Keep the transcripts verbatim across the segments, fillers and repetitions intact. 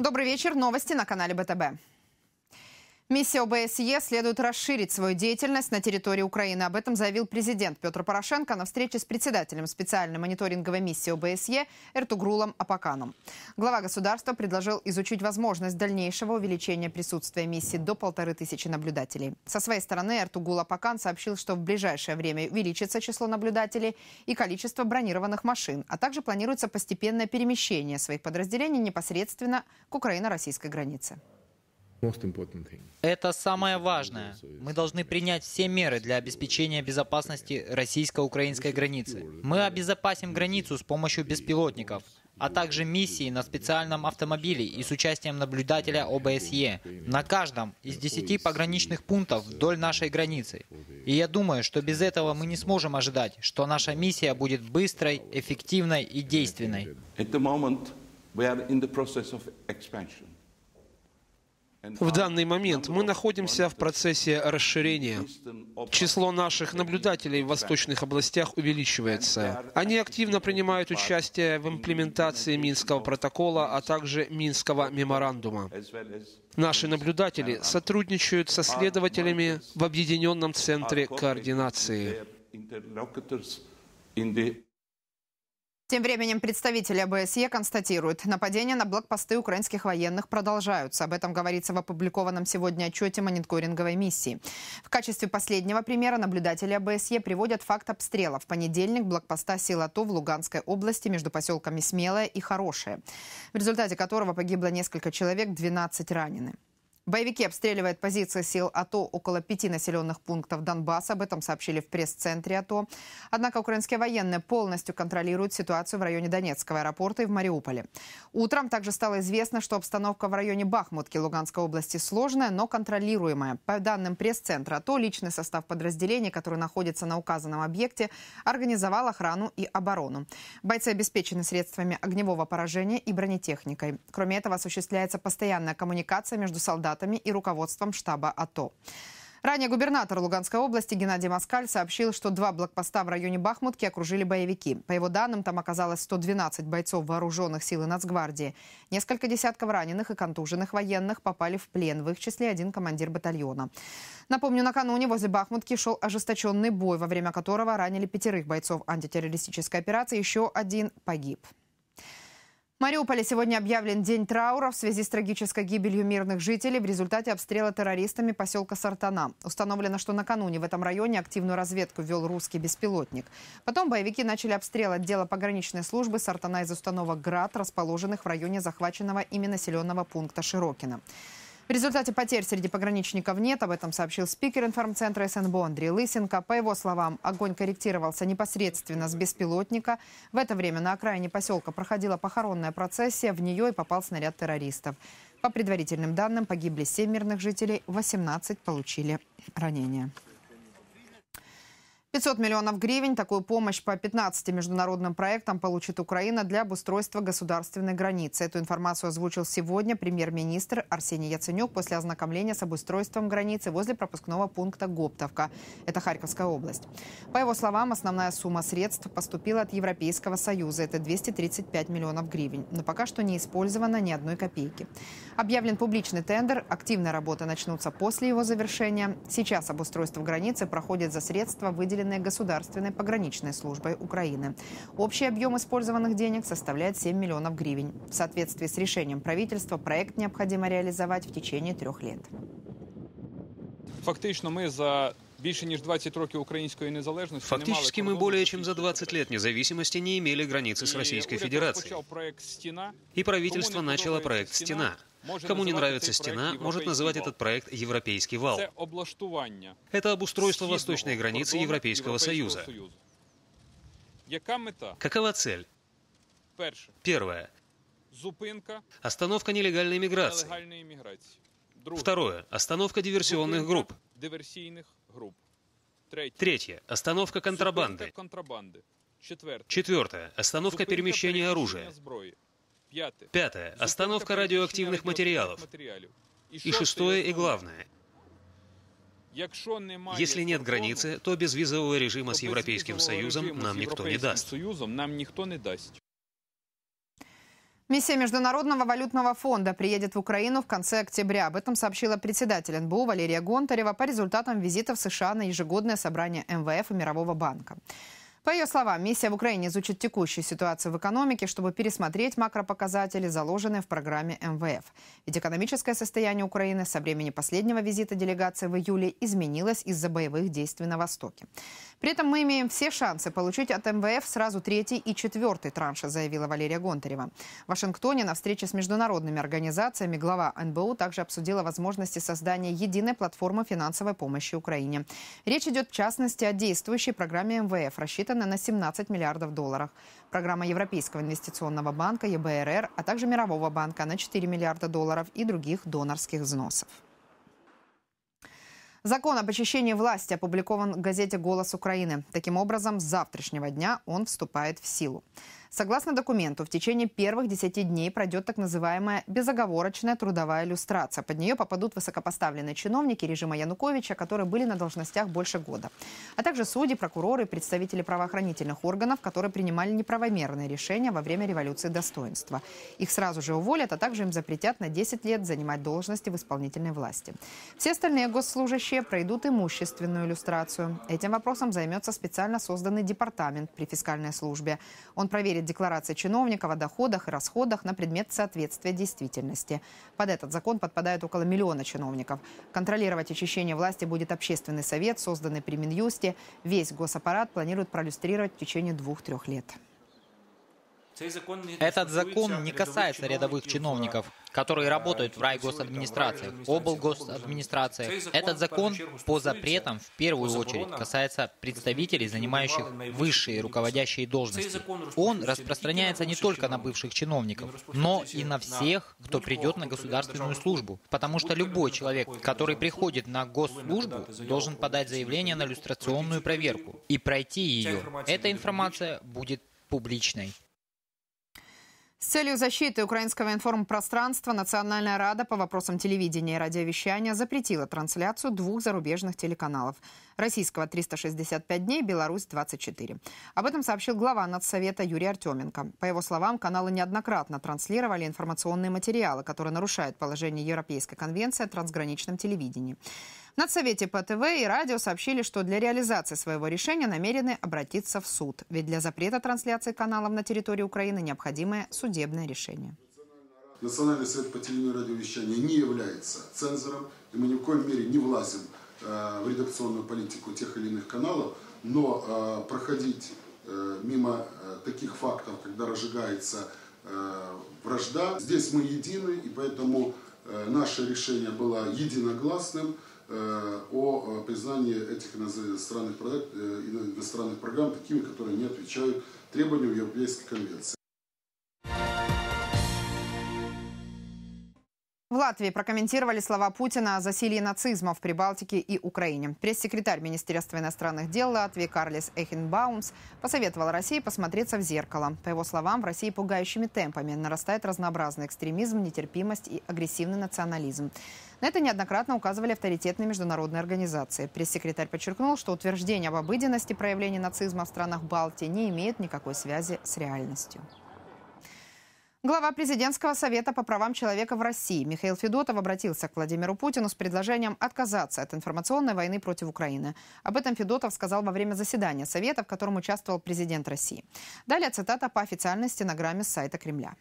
Добрый вечер. Новости на канале БТБ. Миссия о бэ эс е следует расширить свою деятельность на территории Украины. Об этом заявил президент Петр Порошенко на встрече с председателем специальной мониторинговой миссии о бэ эс е Эртугрулом Апаканом. Глава государства предложил изучить возможность дальнейшего увеличения присутствия миссии до полторы тысячи наблюдателей. Со своей стороны Эртугрул Апакан сообщил, что в ближайшее время увеличится число наблюдателей и количество бронированных машин, а также планируется постепенное перемещение своих подразделений непосредственно к украино-российской границе. Это самое важное. Мы должны принять все меры для обеспечения безопасности российско-украинской границы. Мы обезопасим границу с помощью беспилотников, а также миссии на специальном автомобиле и с участием наблюдателя о бэ эс е на каждом из десяти пограничных пунктов вдоль нашей границы. И я думаю, что без этого мы не сможем ожидать, что наша миссия будет быстрой, эффективной и действенной. В данный момент мы находимся в процессе расширения. Число наших наблюдателей в восточных областях увеличивается. Они активно принимают участие в имплементации Минского протокола, а также Минского меморандума. Наши наблюдатели сотрудничают со следователями в Объединенном центре координации. Тем временем представители о бэ эс е констатируют, нападения на блокпосты украинских военных продолжаются. Об этом говорится в опубликованном сегодня отчете мониторинговой миссии. В качестве последнего примера наблюдатели о бэ эс е приводят факт обстрела в понедельник блокпоста сил АТО в Луганской области между поселками Смелое и Хорошее, в результате которого погибло несколько человек, двенадцать ранены. Боевики обстреливают позиции сил АТО около пяти населенных пунктов Донбасса. Об этом сообщили в пресс-центре АТО. Однако украинские военные полностью контролируют ситуацию в районе Донецкого аэропорта и в Мариуполе. Утром также стало известно, что обстановка в районе Бахмутки Луганской области сложная, но контролируемая. По данным пресс-центра АТО, личный состав подразделений, который находится на указанном объекте, организовал охрану и оборону. Бойцы обеспечены средствами огневого поражения и бронетехникой. Кроме этого, осуществляется постоянная коммуникация между солдатами и руководством штаба АТО. Ранее губернатор Луганской области Геннадий Москаль сообщил, что два блокпоста в районе Бахмутки окружили боевики. По его данным, там оказалось сто двенадцать бойцов вооруженных сил и Нацгвардии. Несколько десятков раненых и контуженных военных попали в плен, в их числе один командир батальона. Напомню, накануне возле Бахмутки шел ожесточенный бой, во время которого ранили пятерых бойцов антитеррористической операции, еще один погиб. В Мариуполе сегодня объявлен день траура в связи с трагической гибелью мирных жителей в результате обстрела террористами поселка Сартана. Установлено, что накануне в этом районе активную разведку вел русский беспилотник. Потом боевики начали обстрел отдела пограничной службы Сартана из установок «Град», расположенных в районе захваченного ими населенного пункта Широкино. В результате потерь среди пограничников нет, об этом сообщил спикер информцентра эс эн бэ о Андрей Лысенко. По его словам, огонь корректировался непосредственно с беспилотника. В это время на окраине поселка проходила похоронная процессия, в нее и попал снаряд террористов. По предварительным данным, погибли семь мирных жителей, восемнадцать получили ранения. пятьсот миллионов гривен. Такую помощь по пятнадцати международным проектам получит Украина для обустройства государственной границы. Эту информацию озвучил сегодня премьер-министр Арсений Яценюк после ознакомления с обустройством границы возле пропускного пункта Гоптовка. Это Харьковская область. По его словам, основная сумма средств поступила от Европейского Союза. Это двести тридцать пять миллионов гривен. Но пока что не использовано ни одной копейки. Объявлен публичный тендер. Активные работы начнутся после его завершения. Сейчас обустройство границы проходит за средства, выделенные Государственной пограничной службой Украины. Общий объем использованных денег составляет семь миллионов гривен. В соответствии с решением правительства проект необходимо реализовать в течение трех лет. Фактично мы за більше ніж двадцять років української незалежності Фактически мы более чем за двадцать лет независимости не имели границы с Российской Федерацией. И правительство начало проект «Стена». Кому не нравится «Стена», может называть этот проект «Европейский вал». Это обустройство восточной границы Европейского Союза. Какова цель? Первое. Остановка нелегальной миграции. Второе. Остановка диверсионных групп. Третье. Остановка контрабанды. Четвертое. Остановка перемещения оружия. Пятое. Остановка радиоактивных материалов. И шестое и главное. Если нет границы, то безвизового режима с Европейским Союзом нам никто не даст. Миссия Международного валютного фонда приедет в Украину в конце октября. Об этом сообщила председатель эн бэ у Валерия Гонтарева по результатам визита в США на ежегодное собрание эм вэ эф и Мирового банка. По ее словам, миссия в Украине изучит текущую ситуацию в экономике, чтобы пересмотреть макропоказатели, заложенные в программе эм вэ эф. Ведь экономическое состояние Украины со времени последнего визита делегации в июле изменилось из-за боевых действий на Востоке. При этом мы имеем все шансы получить от эм вэ эф сразу третий и четвертый транши, заявила Валерия Гонтарева. В Вашингтоне на встрече с международными организациями глава эн бэ у также обсудила возможности создания единой платформы финансовой помощи Украине. Речь идет в частности о действующей программе эм вэ эф, рассчитанной на семнадцать миллиардов долларов. Программа Европейского инвестиционного банка е бэ эр эр, а также Мирового банка на четыре миллиарда долларов и других донорских взносов. Закон об очищении власти опубликован в газете «Голос Украины». Таким образом, с завтрашнего дня он вступает в силу. Согласно документу, в течение первых десяти дней пройдет так называемая безоговорочная трудовая люстрация. Под нее попадут высокопоставленные чиновники режима Януковича, которые были на должностях больше года, а также судьи, прокуроры и представители правоохранительных органов, которые принимали неправомерные решения во время революции достоинства. Их сразу же уволят, а также им запретят на десять лет занимать должности в исполнительной власти. Все остальные госслужащие пройдут имущественную люстрацию. Этим вопросом займется специально созданный департамент при фискальной службе. Он проверит декларации чиновников о доходах и расходах на предмет соответствия действительности. Под этот закон подпадают около миллиона чиновников. Контролировать очищение власти будет общественный совет, созданный при Минюсте. Весь госаппарат планирует проиллюстрировать в течение двух-трех лет. Этот закон не касается рядовых чиновников, которые работают в райгосадминистрациях, облгосадминистрациях. Этот закон по запретам в первую очередь касается представителей, занимающих высшие руководящие должности. Он распространяется не только на бывших чиновников, но и на всех, кто придет на государственную службу. Потому что любой человек, который приходит на госслужбу, должен подать заявление на люстрационную проверку и пройти ее. Эта информация будет публичной. С целью защиты украинского информпространства Национальная рада по вопросам телевидения и радиовещания запретила трансляцию двух зарубежных телеканалов. Российского триста шестьдесят пять дней, Беларусь двадцать четыре. Об этом сообщил глава Надсовета Юрий Артеменко. По его словам, каналы неоднократно транслировали информационные материалы, которые нарушают положение Европейской конвенции о трансграничном телевидении. В Надсовете по ТВ и радио сообщили, что для реализации своего решения намерены обратиться в суд. Ведь для запрета трансляции каналов на территории Украины необходимое судебное решение. Национальный совет по телевидению и радиовещанию не является цензором, и мы ни в коем мере не влазим э, в редакционную политику тех или иных каналов, но э, проходить э, мимо э, таких фактов, когда разжигается э, вражда, здесь мы едины, и поэтому э, наше решение было единогласным о признании этих иностранных, проект, иностранных программ такими, которые не отвечают требованиям Европейской конвенции. В Латвии прокомментировали слова Путина о засилье нацизма в Прибалтике и Украине. Пресс-секретарь Министерства иностранных дел Латвии Карлис Эхенбаумс посоветовал России посмотреться в зеркало. По его словам, в России пугающими темпами нарастает разнообразный экстремизм, нетерпимость и агрессивный национализм. На это неоднократно указывали авторитетные международные организации. Пресс-секретарь подчеркнул, что утверждение об обыденности проявления нацизма в странах Балтии не имеет никакой связи с реальностью. Глава президентского совета по правам человека в России Михаил Федотов обратился к Владимиру Путину с предложением отказаться от информационной войны против Украины. Об этом Федотов сказал во время заседания совета, в котором участвовал президент России. Далее цитата по официальной стенограмме с сайта Кремля.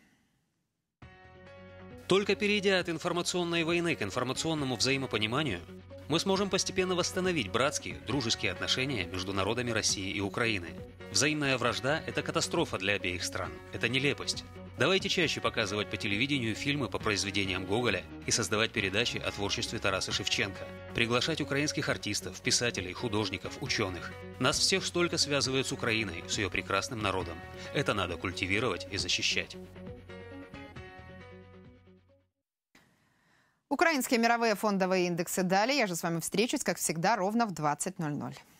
Только перейдя от информационной войны к информационному взаимопониманию, мы сможем постепенно восстановить братские, дружеские отношения между народами России и Украины. Взаимная вражда – это катастрофа для обеих стран. Это нелепость. Давайте чаще показывать по телевидению фильмы по произведениям Гоголя и создавать передачи о творчестве Тараса Шевченко. Приглашать украинских артистов, писателей, художников, ученых. Нас всех столько связывает с Украиной, с ее прекрасным народом. Это надо культивировать и защищать. Украинские мировые фондовые индексы далее. Я же с вами встречусь, как всегда, ровно в двадцать ноль ноль.